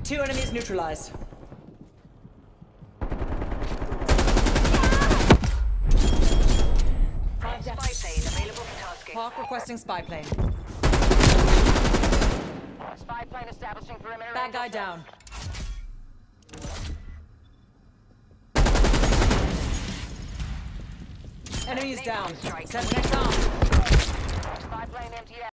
2 enemies neutralized. Spy plane available for tasking. Hawk requesting spy plane. Spy plane establishing perimeter. Bad guy down. Enemies down. Send next on. Spy plane MTS.